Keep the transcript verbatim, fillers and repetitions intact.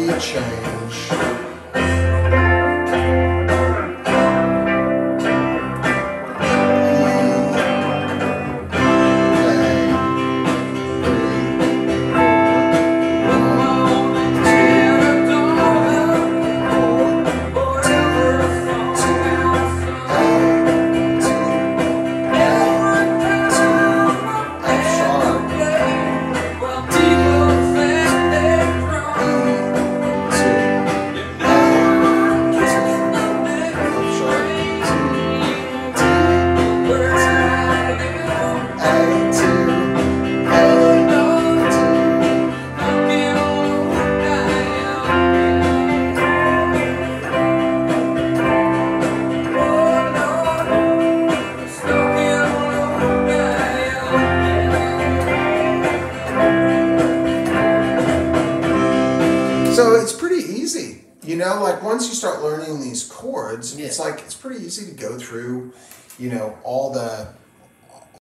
key change. So it's pretty easy, you know, like once you start learning these chords, yeah. it's like, it's pretty easy to go through, you know, all the